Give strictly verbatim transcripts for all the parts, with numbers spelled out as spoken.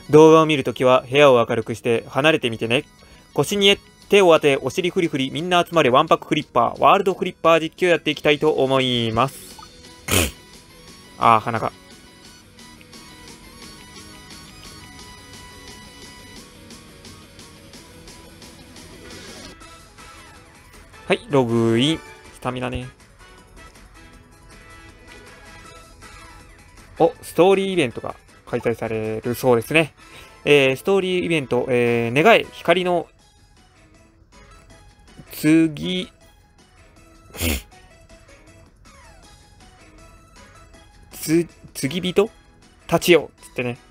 動画を見るときは部屋を明るくして離れてみてね。腰に手を当て、お尻フリフリ、みんな集まれワンパクフリッパー、ワールドフリッパー実況やっていきたいと思います。あー、鼻が。はい、ログイン。スタミナね。お、ストーリーイベントが開催されるそうですね。えー、ストーリーイベント、えー、願え、光の次、つ、次人立ちよつってね。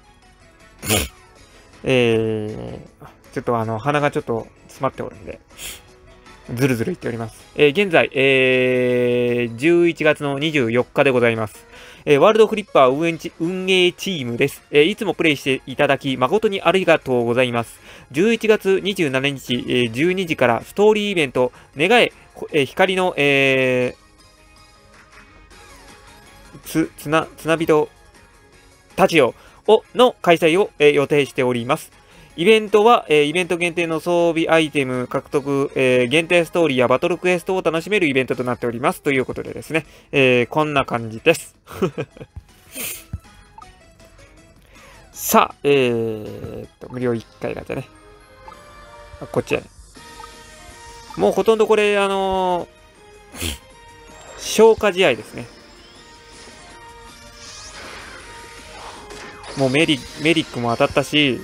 えー、ちょっとあの、鼻がちょっと詰まっておるんで、ずるずる言っております。えー、現在、えー、じゅういちがつのにじゅうよっかでございます。えー、ワールドフリッパー運営チ運営チームです、えー。いつもプレイしていただき、誠にありがとうございます。じゅういちがつにじゅうしちにち、えー、じゅうにじからストーリーイベント、願え、えー、光の、えー、つ、つな、つなびと、たちよを、の開催を、えー、予定しております。イベントは、えー、イベント限定の装備アイテム獲得、えー、限定ストーリーやバトルクエストを楽しめるイベントとなっております。ということでですね、えー、こんな感じです。さあ、えーっと、無料いっかいガチャね。あ、こっちやね。もうほとんどこれ、あのー、消化試合ですね。もうメリ、メリックも当たったし、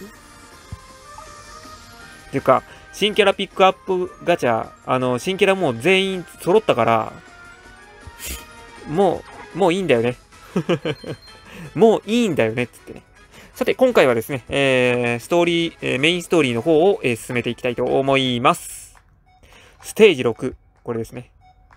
ていうか、新キャラピックアップガチャ、あの、新キャラもう全員揃ったから、もう、もういいんだよね。もういいんだよね、つってね。さて、今回はですね、えー、ストーリー、えー、メインストーリーの方を、えー、進めていきたいと思います。ステージろく、これですね。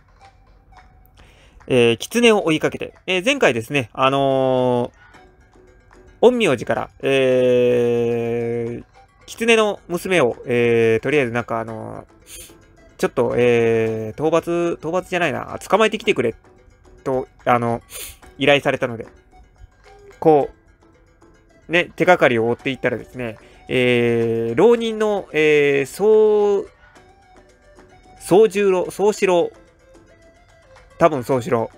えー、狐を追いかけて、えー、前回ですね、あのー、陰陽師から、えー、狐の娘を、えー、とりあえずなんかあのー、ちょっと、えー、討伐、討伐じゃないな、捕まえてきてくれ、と、あの、依頼されたので、こう、ね、手がかりを追っていったらですね、えー、浪人の、えー、総、総十郎、総四郎、多分総四郎。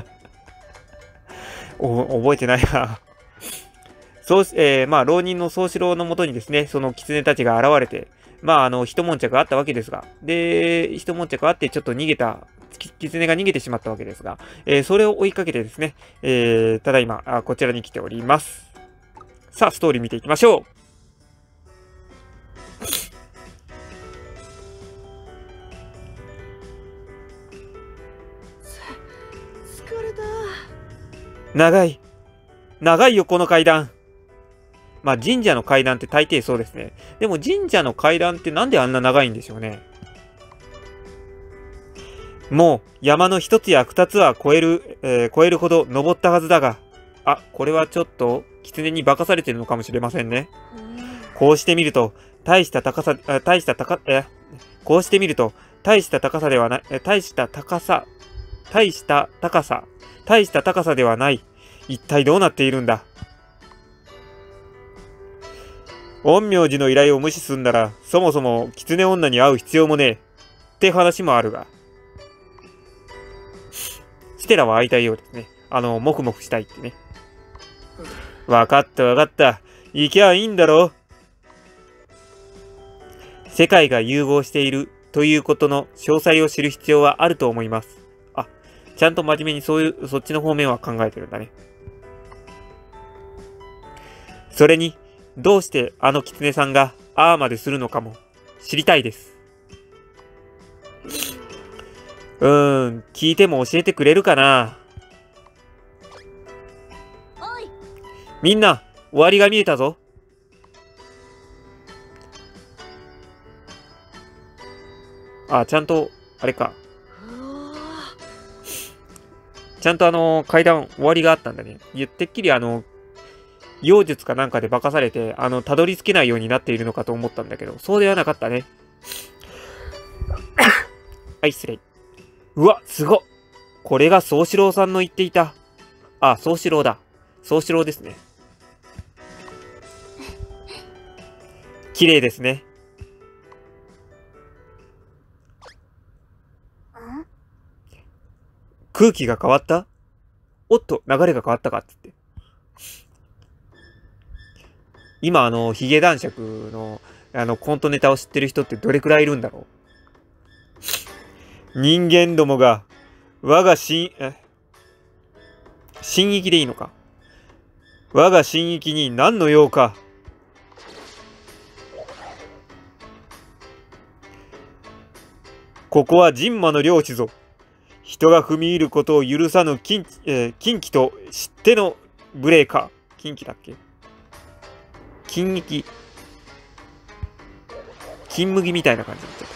お、覚えてないな。そう、えー、まあ、浪人の総四郎のもとにですね、その狐たちが現れて、まあ、あの、一悶着あったわけですが、で、一悶着あって、ちょっと逃げた、狐が逃げてしまったわけですが、えー、それを追いかけてですね、えー、ただいま、あ、こちらに来ております。さあ、ストーリー見ていきましょう。 疲れた。 長い。長いよ、この階段。まあ、神社の階段って大抵そうですね。でも神社の階段ってなんであんな長いんでしょうね。もう山の一つや二つは超える、えー、超えるほど登ったはずだが、あ、これはちょっと狐に化かされてるのかもしれませんね。こうしてみると、大した高さ、大した高、え、こうしてみると、大した高さではない、大した高さ、大した高さ、大した高さではない。一体どうなっているんだ。陰陽師の依頼を無視すんなら、そもそも狐女に会う必要もねえ。って話もあるが。ステラは会いたいようですね。あの、もふもふしたいってね。わかったわかった。行きゃいいんだろ。世界が融合しているということの詳細を知る必要はあると思います。あ、ちゃんと真面目にそういう、そっちの方面は考えてるんだね。それに、どうしてあの狐さんがああまでするのかも知りたいです。うーん、聞いても教えてくれるかな。 おい、 みんな、終わりが見えたぞ。あ、ちゃんと、あれか。ちゃんとあの、階段終わりがあったんだね。言ってっきりあの、妖術かなんかで化かされて、あの、たどり着けないようになっているのかと思ったんだけど、そうではなかったね。はい、失礼。うわ、すごっ。これが宗四郎さんの言っていた。あ、宗四郎だ。宗四郎ですね。 綺麗ですね。空気が変わった？おっと、流れが変わったかっつって。今、あの、ヒゲ男爵の、あの、コントネタを知ってる人ってどれくらいいるんだろう。人間どもが、我が新、え、新域でいいのか。我が新域に何の用か。ここは神魔の領地ぞ。人が踏み入ることを許さぬ近、えー、近畿と知ってのブレーカー。近畿だっけ？金域。金麦みたいな感じになっちゃった。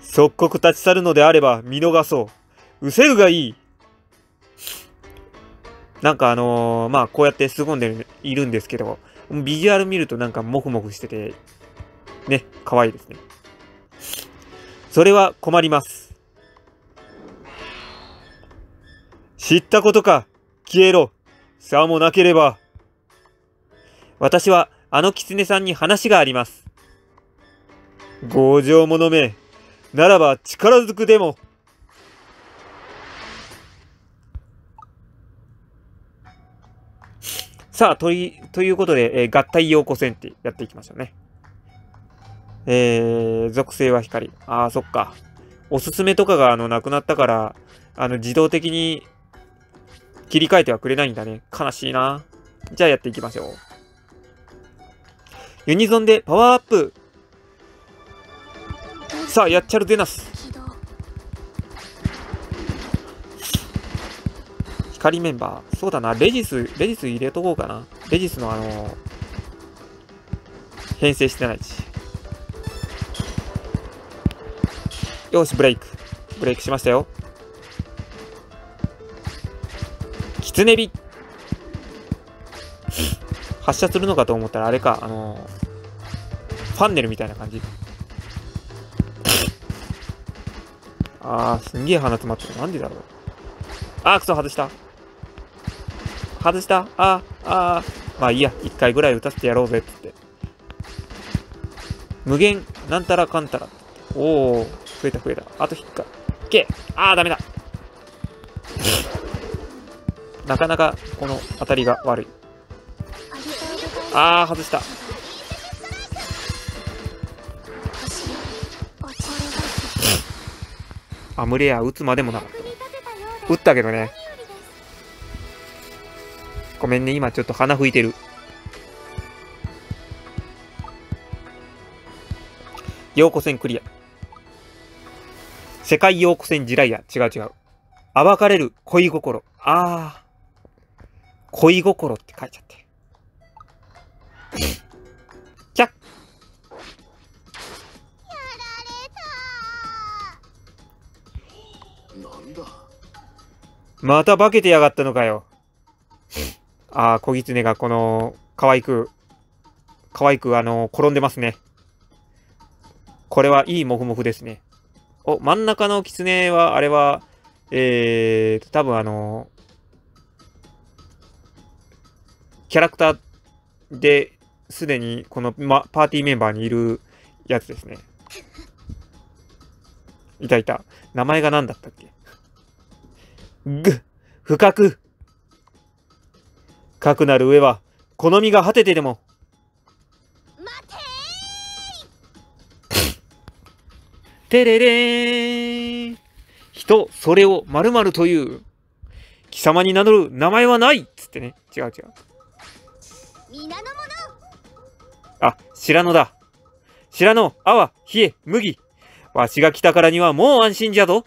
即刻立ち去るのであれば見逃そう。失せるがいい。なんかあのー、まあこうやって凄んでるいるんですけど、ビジュアル見るとなんかモフモフしてて、ね、可愛いですね。それは困ります。知ったことか、消えろ。さもなければ。私はあの狐さんに話があります。強情者め、ならば力ずくでも。さあ、とい、ということで、えー、合体陽子戦ってやっていきましょうね。えー、属性は光。ああ、そっか。おすすめとかがあのなくなったから、あの自動的に切り替えてはくれないんだね。悲しいな。じゃあやっていきましょう。ユニゾンでパワーアップ。さあ、やっちゃるデナス。光メンバー。そうだな。レジス、レジス入れとこうかな。レジスのあのー、編成してないし。よし、ブレイク。ブレイクしましたよ。キツネビ発射するのかと思ったらあれか、あのー、ファンネルみたいな感じ。あー、すんげえ鼻詰まってる。なんでだろう。あー、クソ、外した。外した。あー、あー。まあいいや、一回ぐらい打たせてやろうぜ、っつって。無限、なんたらかんたら。おー、増えた増えた。あと引っか。いけ。あー、ダメだ。なかなか、この当たりが悪い。あー、外した。アムレア打つまでもなかった。打ったけどね。ごめんね、今ちょっと鼻吹いてる。陽子戦クリア。世界陽子戦地雷や。違う違う。暴かれる恋心。あー。恋心って書いちゃって。キャッ。また化けてやがったのかよ。ああ、小狐がこの、可愛く、可愛くあの、転んでますね。これはいいモフモフですね。お、真ん中の狐は、あれは、えーと、多分あの、キャラクターで、すでにこの、ま、パーティーメンバーにいるやつですね。いたいた。名前が何だったっけ？ぐ、深く。かくなる上は、好みが果ててでも。 待てーてれれーん。人、それを〇〇という。貴様に名乗る名前はないっつってね。違う違う。 皆の者。 あ、白野だ。白野、泡、冷え、麦。わしが来たからにはもう安心じゃぞ。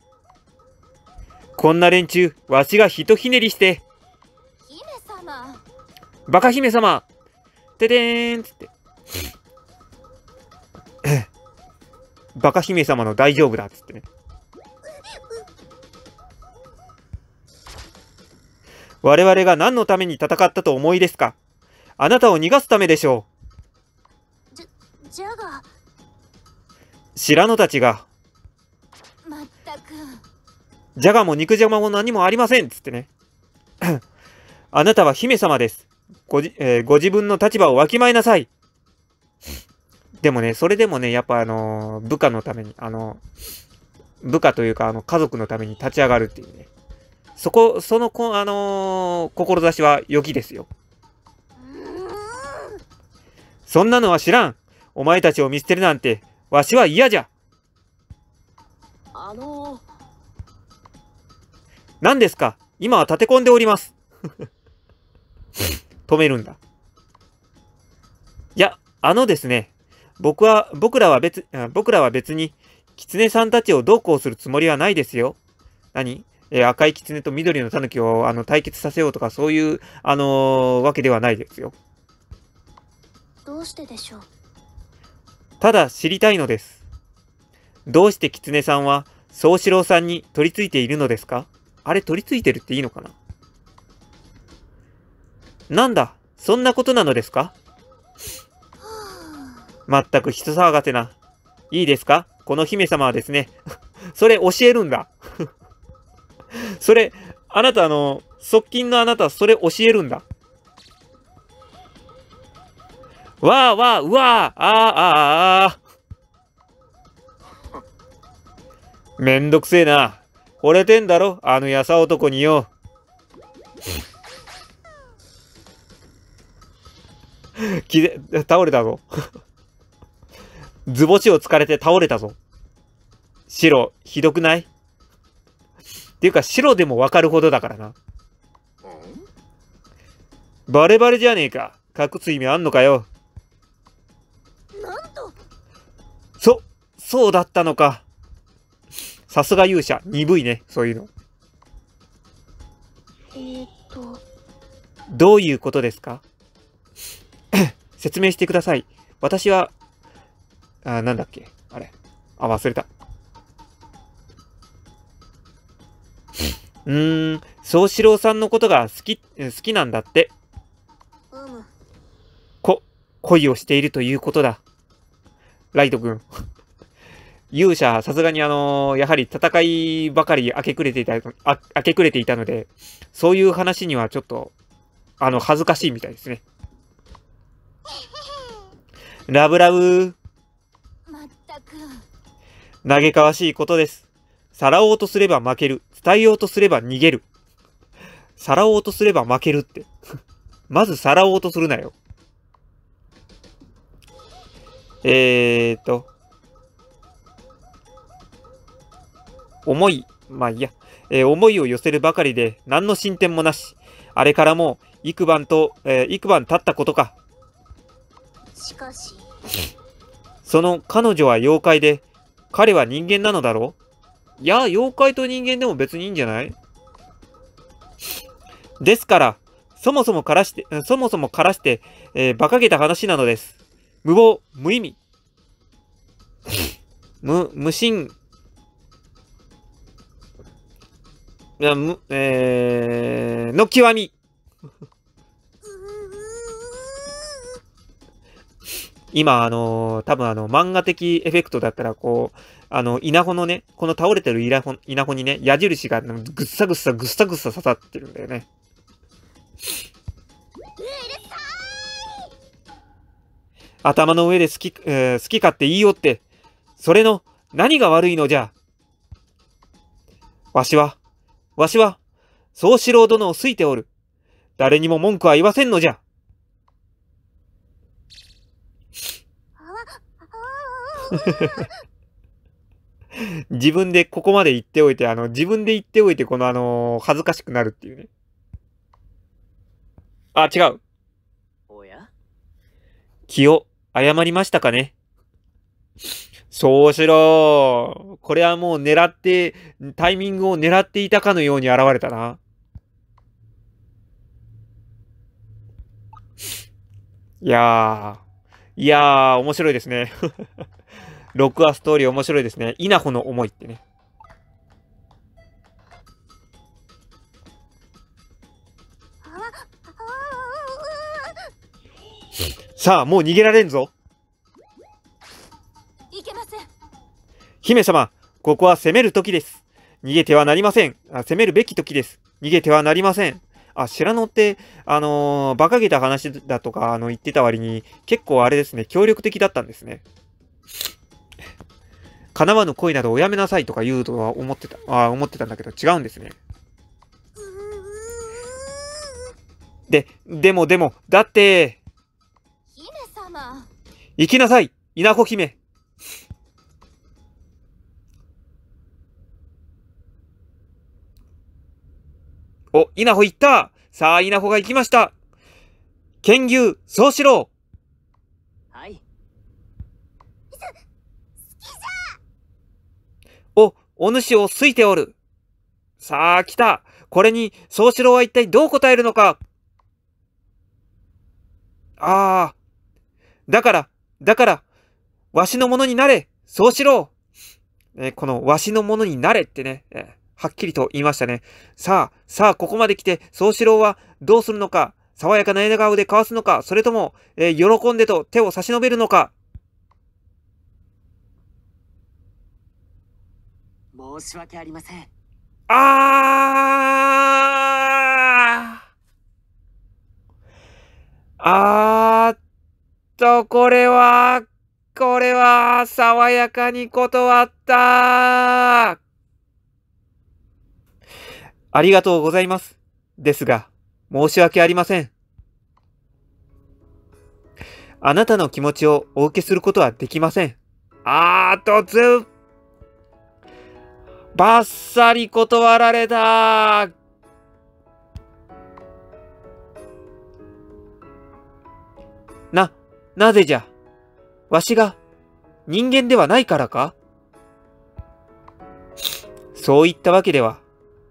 こんな連中、わしがひとひねりして。 姫様。 バカ姫様。てでーんつって。バカ姫様の大丈夫だっつってね。我々が何のために戦ったと思いですか？あなたを逃がすためでしょう。じゃ、じゃが。 白野たちが。 まったく。 ジャガも肉じゃがも何もありませんっつってね。あなたは姫様です。 ごじ、えーご自分の立場をわきまえなさい。でもね、それでもね、やっぱあのー部下のために、あのー部下というか、あの、家族のために立ち上がるっていうね。そこ、そのこ、あのー志は良きですよ。そんなのは知らん。お前たちを見捨てるなんて、わしは嫌じゃ。 あの何ですか？今は立て込んでおります。止めるんだ。いや、あのですね。僕は、僕らは別、僕らは別に、狐さんたちをどうこうするつもりはないですよ。何？えー赤い狐と緑の狸をあの対決させようとか、そういう、あのーわけではないですよ。 どうしてでしょう。 ただ知りたいのです。どうして狐さんは、宗四郎さんに取り付いているのですか？あれ、取り付いてるっていいのかな？なんだ、そんなことなのですか？まったく人騒がせな。いいですか？この姫様はですね、それ教えるんだ。それ、あなたあの、側近のあなた、それ教えるんだ。わあわあ、うわあ、ああ、ああ、めんどくせえな。惚れてんだろ、あのやさ男によ。きで、倒れたぞ。図星を突かれて倒れたぞ。白、ひどくない？っていうか、白でもわかるほどだからな。バレバレじゃねえか。隠す意味あんのかよ。 なんと。 そ、そうだったのか。さすが勇者。鈍いね、そういうの。 えー、っと。 どういうことですか？説明してください。私は、あ、なんだっけあれ。あ、忘れた。うーん、宗四郎さんのことが好き、好きなんだって。 うむ。 こ、恋をしているということだ。ライト君。勇者、さすがにあのーやはり戦いばかり明け暮れていた、あ、明け暮れていたので、そういう話にはちょっと、あの、恥ずかしいみたいですね。ラブラブ。 まったく。 嘆かわしいことです。さらおうとすれば負ける。伝えようとすれば逃げる。さらおうとすれば負けるって。まずさらおうとするなよ。えーと。思い、まあいいや。えー思いを寄せるばかりで何の進展もなし。あれからもう幾晩と、えー幾晩経ったことか。 しかし。 その彼女は妖怪で、彼は人間なのだろう？いや、妖怪と人間でも別にいいんじゃない？ですから、そもそもからして、そもそもからして、えー馬鹿げた話なのです。無謀、無意味。無、無心、いや、む、えー、の極み。今、あのー多分あの、漫画的エフェクトだったら、こう、あの、稲穂のね、この倒れてる稲穂稲穂にね、矢印がぐっさぐっさぐっさぐっさ刺さってるんだよね。頭の上で好き、えー好き勝手言いよって、それの何が悪いのじゃ。わしは、わしは、宗四郎殿を好いておる。誰にも文句は言わせんのじゃ。自分でここまで言っておいて、あの、自分で言っておいて、このあのー恥ずかしくなるっていうね。あ、違う。 おや気を謝りましたかね。そうしろ。これはもう狙って、タイミングを狙っていたかのように現れたな。いやー、いやー、面白いですね。ロックアストーリー面白いですね。稲穂の思いってね。さあ、もう逃げられんぞ。 いけません。 姫様、ここは攻める時です。逃げてはなりません。あ、攻めるべき時です。逃げてはなりません。 あ、白野って、あのー、馬鹿げた話だとか、あの、言ってた割に、結構あれですね、協力的だったんですね。叶わぬ恋などおやめなさいとか言うとは思ってた、あ思ってたんだけど、違うんですね。で、でもでも、だって、 姫様。 行きなさい、稲穂姫。お、稲穂行った。さあ、稲穂が行きました。剣牛、そうしろ。 はい。 お、お主を好いておる。さあ、来た。これに、そうしろは一体どう答えるのか。ああ。だから、だから、わしのものになれ。そうしろ。えーこの、わしのものになれってね、えーはっきりと言いましたね。さあ、さあ、ここまで来て、そうしろはどうするのか。爽やかな笑顔で交わすのか。それとも、えー喜んでと手を差し伸べるのか。 申し訳ありません。 あーあーっと、これは、これは、爽やかに断った。ありがとうございます。ですが、申し訳ありません。あなたの気持ちをお受けすることはできません。あーっと、ず、ばっさり断られた。な、なぜじゃ。わしが人間ではないからか。そういったわけでは。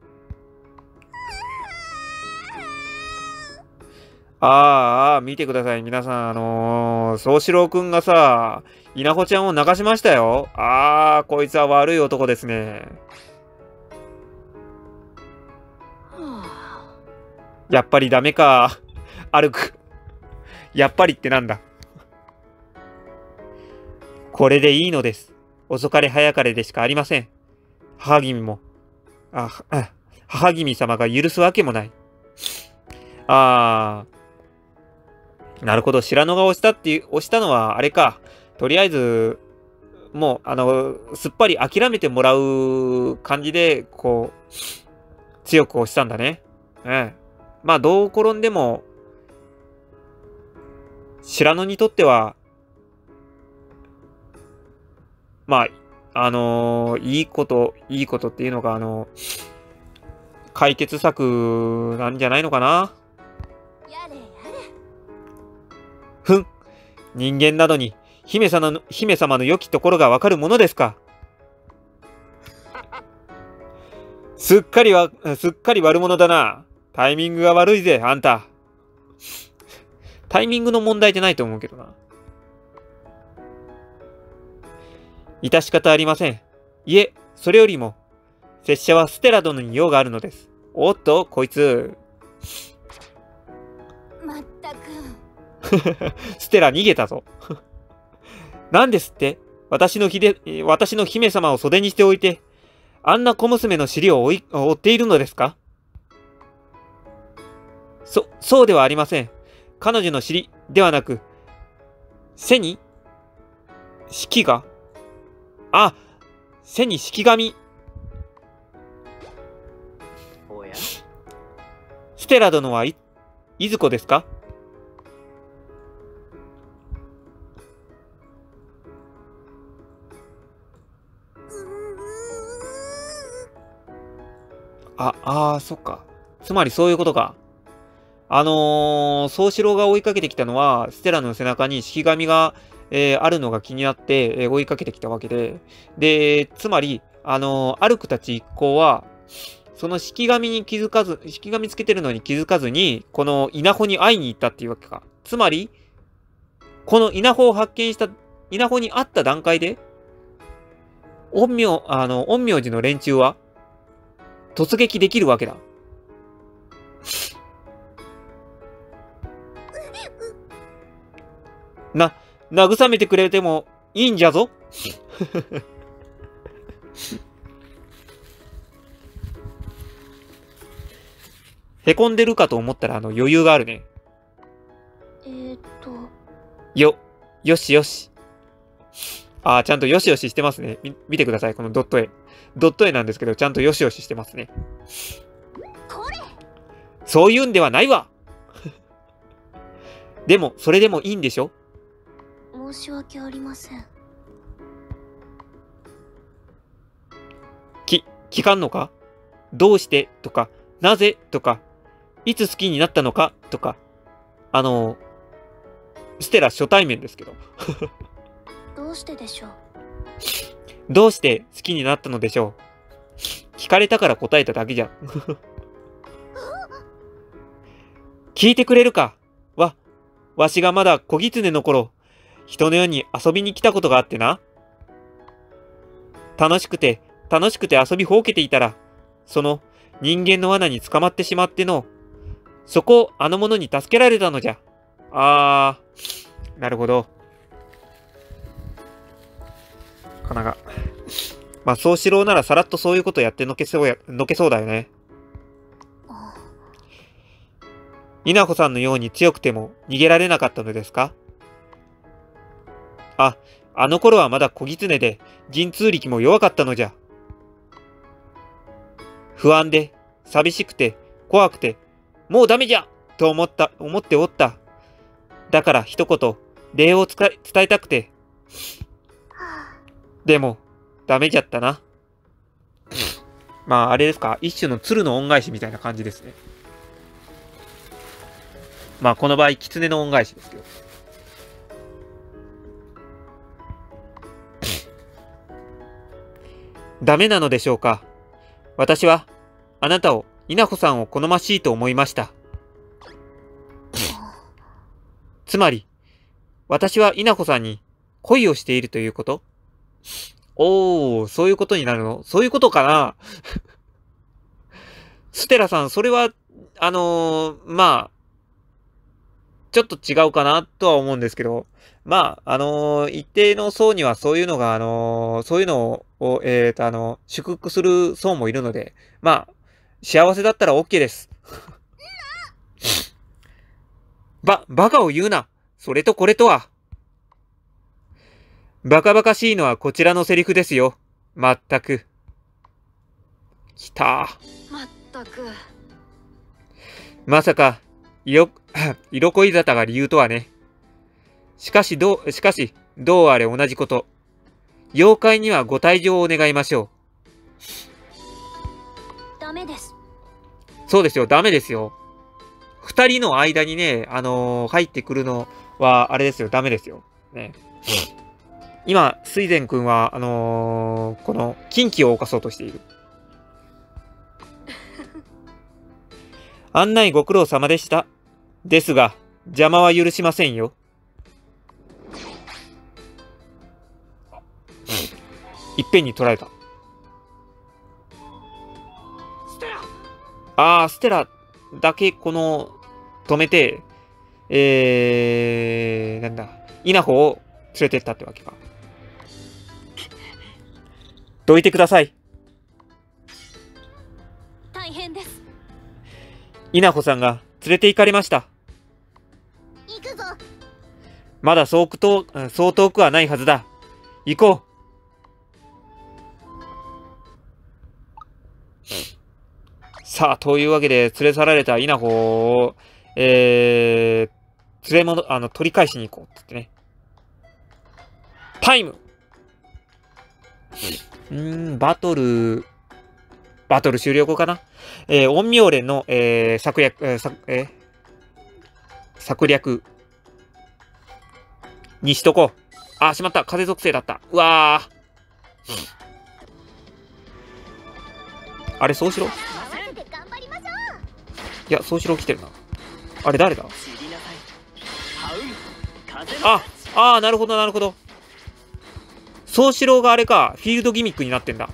あーあー、見てください。皆さん、あのー、宗志郎くんがさ、稲穂ちゃんを泣かしましたよ。ああ、こいつは悪い男ですね。やっぱりダメか。歩く。やっぱりってなんだ。これでいいのです。遅かれ早かれでしかありません。母君も、あ、あ母君様が許すわけもない。ああ、なるほど。白野が押したっていう、押したのはあれか。とりあえず、もう、あの、すっぱり諦めてもらう感じで、こう、強く押したんだね。ええ。まあ、どう転んでも、白野にとっては、まあ、あのーいいこと、いいことっていうのが、あのー解決策なんじゃないのかな。 やれやれ。 ふん。人間などに、姫様の、姫様の良きところがわかるものですか。すっかりわ、すっかり悪者だな。タイミングが悪いぜ、あんた。タイミングの問題じゃないと思うけどな。致し方ありません。いえ、それよりも、拙者はステラ殿に用があるのです。おっと、こいつ。 まったく。 ステラ逃げたぞ。何ですって私のひで、私の姫様を袖にしておいて、あんな小娘の尻を追い追っているのですか。そ、そうではありません。彼女の尻ではなく、背に式があ、背に式紙。 おや、 ステラ殿はい、いずこですか。あ、あー、そっか。つまりそういうことか。あのー、宗志郎が追いかけてきたのは、ステラの背中に式紙が、えーあるのが気になって、えー追いかけてきたわけで、で、つまり、あのー、アルクたち一行は、その式紙に気づかず、式紙つけてるのに気づかずに、この稲穂に会いに行ったっていうわけか。つまり、この稲穂を発見した、稲穂に会った段階で、陰陽、あの、陰陽師の連中は、突撃できるわけだ。な、慰めてくれてもいいんじゃぞ。 へこんでるかと思ったら、あの、余裕があるね。 えーっとよ、よしよし。あー、ちゃんとよしよししてますね。み、見てください、このドット絵。ドット絵なんですけど、ちゃんとよしよししてますね。 これそういうんではないわでも、それでもいいんでしょ？ 申し訳ありません。 き、聞かんのか？どうしてとか、なぜとか、いつ好きになったのかとか、あの、ステラ初対面ですけど。 どうしてでしょう。 どうして好きになったのでしょう？聞かれたから答えただけじゃん。聞いてくれるか？わ、わしがまだ小狐の頃、人の世に遊びに来たことがあってな。楽しくて、楽しくて遊びほうけていたら、その人間の罠に捕まってしまっての、そこをあの者に助けられたのじゃ。あー、なるほど。かなが。まあ、宗四郎ならさらっとそういうことやってのけそうや、のけそうだよね。稲穂さんのように強くても逃げられなかったのですか？あ、あの頃はまだ小狐で、神通力も弱かったのじゃ。不安で、寂しくて、怖くて、もうダメじゃと思った、思っておった。だから一言、礼を伝え、伝えたくて。でも、ダメじゃったな。まあ、あれですか。一種の鶴の恩返しみたいな感じですね。まあ、この場合、狐の恩返しですけど。ダメなのでしょうか。私は、あなたを、稲穂さんを好ましいと思いました。つまり、私は稲穂さんに恋をしているということ？おー、そういうことになるの？そういうことかなステラさん、それは、あのー、まあ、ちょっと違うかなとは思うんですけど、まあ、あのー、一定の層にはそういうのが、あのー、そういうのを、えーと、あの、祝福する層もいるので、まあ、幸せだったら OK です。ば、バカを言うな。それとこれとは。バカバカしいのはこちらのセリフですよ。まったく。きた。 まったく。 まさか、色、色恋沙汰が理由とはね。しかしどう、しかし、どうあれ同じこと。妖怪にはご退場を願いましょう。 ダメです。 そうですよ、ダメですよ。二人の間にね、あのー、入ってくるのは、あれですよ、ダメですよ。ね。今、水前くんは、あのー、この、禁忌を犯そうとしている。案内ご苦労様でした。ですが、邪魔は許しませんよ。いっぺんに取られた。 ステラ。 あー、ステラだけ、この、止めて、えー、なんだ、稲穂を連れてったってわけか。どいてください。 大変です。 稲穂さんが連れて行かれました。 行くぞ。 まだそう遠く、そう遠くはないはずだ。行こう。さあ、というわけで、連れ去られた稲穂を、えー、連れ戻、あの、取り返しに行こうって言ってね。タイムうーん、バトル、バトル終了後かな。えー、陰陽連の、えー、策略、えー、策、えー、策略にしとこう。あ、しまった。風属性だった。うわー。あれ、そうしろ。 合わせて頑張りましょいや、そうしろ来てるな。あれ、誰だ？ 知りなさい。ハウン風のあ、あー、なるほど、なるほど。そうしろがあれか、フィールドギミックになってんだ。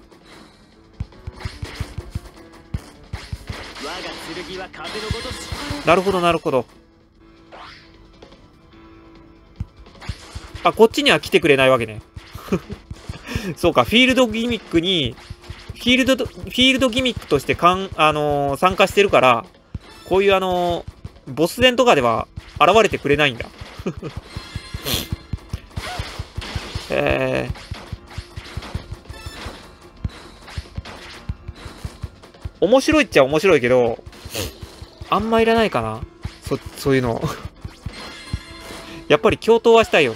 我が剣は風のごとし。 なるほど、なるほど。あ、こっちには来てくれないわけね。そうか、フィールドギミックに、フィールド、フィールドギミックとしてかん、あのー参加してるから、 こういうあのー、ボス戦とかでは現れてくれないんだ。えー、面白いっちゃ面白いけど、あんまいらないかな。そ、そういうの。やっぱり共闘はしたいよね。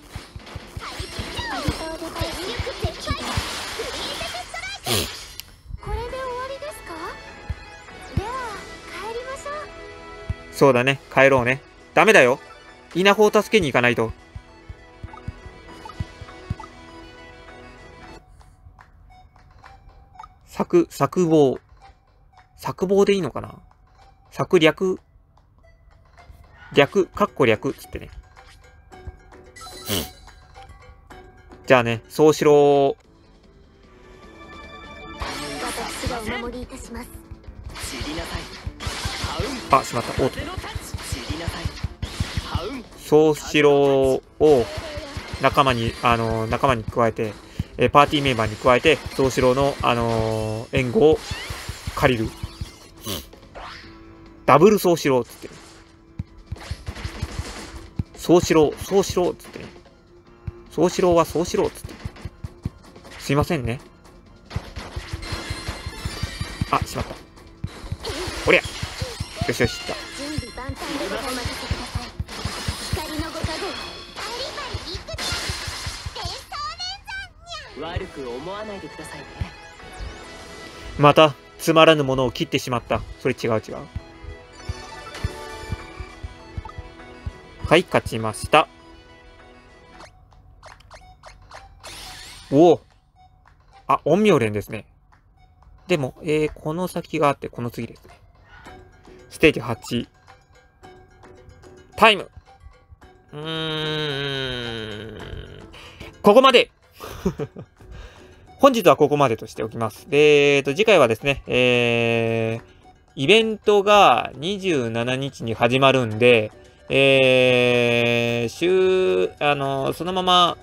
これで終わりですか？では帰りましょう。 そうだね。帰ろうね。ダメだよ。稲穂を助けに行かないと。策、策謀。策謀でいいのかな？策略略、かっこ略っつってね。じゃあね、そうしろ。 私がお守りいたします。 散りなさい。ハウン。 あ、しまった。オート。 風のタッチ。散りなさい。ハウン。 そうしろを仲間に、あのー、仲間に加えて、えー、パーティーメンバーに加えて、そうしろの、あのー、援護を借りる。ダブルそうしろっつってね。そうしろ、そうしろっつってね。そうしろはそうしろっつって。すいませんね。あ、しまった。おりゃ。よしよし、いった。 準備万端でございます。お任せください。光のご加護。バリバリビッグデー。伝送連山にゃ。 悪く思わないでくださいね。 また、つまらぬものを切ってしまった。それ違う違う。はい、勝ちました。おお。あ、陰陽連ですね。でも、えー、この先があって、この次ですね。ステージはち。タイム。うーん。ここまで本日はここまでとしておきます。で、えーと、次回はですね、えー、イベントがにじゅうしちにちに始まるんで、えー、週、あの、そのまま、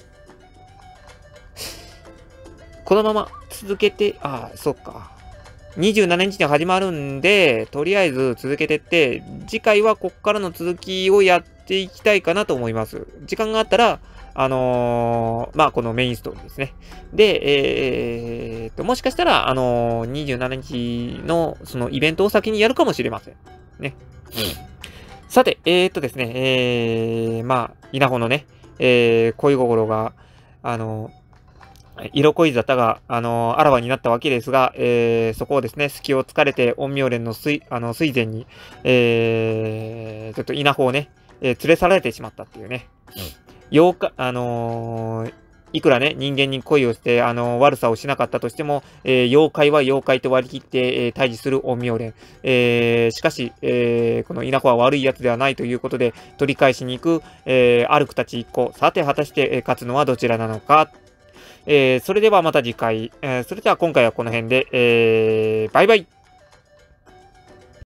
このまま続けて、ああ、そっか。にじゅうしちにちに始まるんで、とりあえず続けてって、次回はこっからの続きをやっていきたいかなと思います。時間があったら、あのー、まあ、このメインストーリーですね。で、えー、っと、もしかしたら、あのー、にじゅうしちにちの、そのイベントを先にやるかもしれません。ね。さて、えー、っとですね、えー、まあ、稲穂のね、えー、恋心が、あのー、色恋沙汰が、あのー、あらわになったわけですが、えー、そこをですね、隙を突かれて、陰陽連の水、あの、水前に、えー、ちょっと稲穂をね、えー、連れ去られてしまったっていうね。妖怪、あのー、いくらね、人間に恋をして、あのー、悪さをしなかったとしても、えー、妖怪は妖怪と割り切って、えー、対峙する陰陽連。えー、しかし、えー、この稲穂は悪い奴ではないということで、取り返しに行く、えー、アルクたち一行。さて、果たして、えー、勝つのはどちらなのか。えー、それではまた次回。えー、それでは今回はこの辺で、えー、バイバイ。